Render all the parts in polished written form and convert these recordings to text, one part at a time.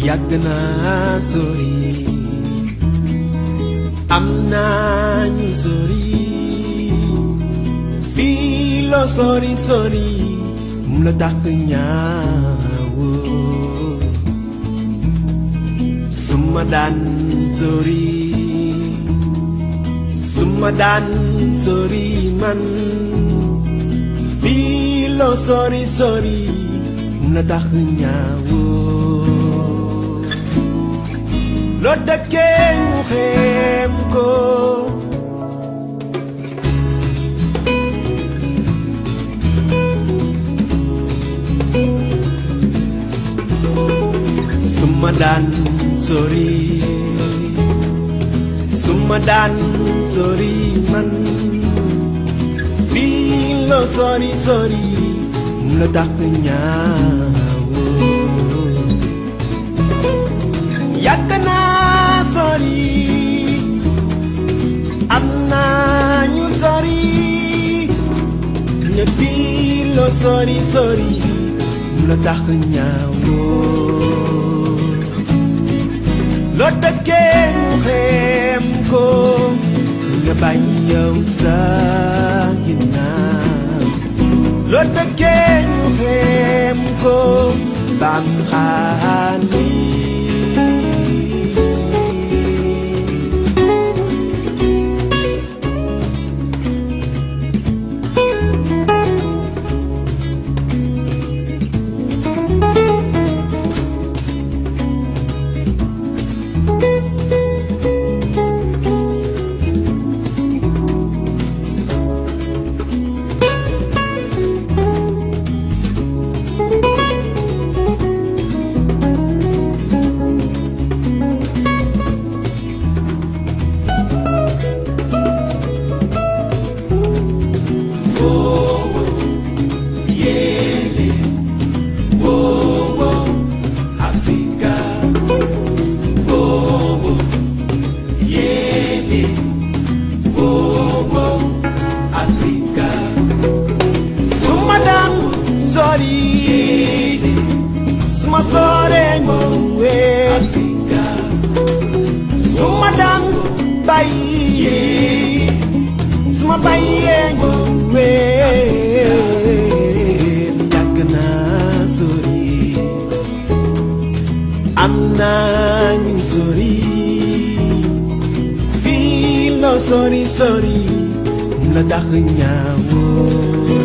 yàgg naa sori am naa ñu sori fii loo sori sori mu la dàq ñaawoo suma daan sori man fii loo sori sori mu la dàq ñaawoo loo dëkkee ñu xeem ko suma daan sori man fii loo sori sori mu la dàq ñaawoo yàgg naa sori am naa ñu sori ne fii loo sori sori mu la dàq ñaawoo loo dëkkee ñu xeem ko nga bàyyi yow sa ginnaaw loo dëkkee ñu xeem ko bam xaani suma sore ñëwe Afrika suma daan bàyyi suma bàyyee ñëwe yàgg naa sori am naa ñu sori fii loo sori sori mu la dàq ñaawoo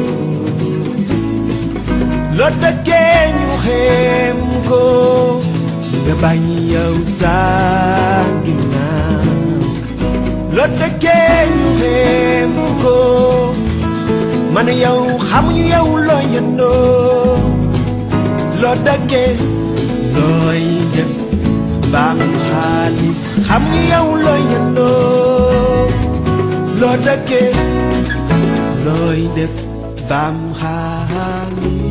loo dëkkee ñu xeem ko nga bàyyi yow sa ginnaaw loo dëkkee ñu xeem ko man yow xamuñu yow loo yendoo loo dëkkee looy def baam xaalis xamuñu yow loo yendoo loo dëkkee looy def baam xaalis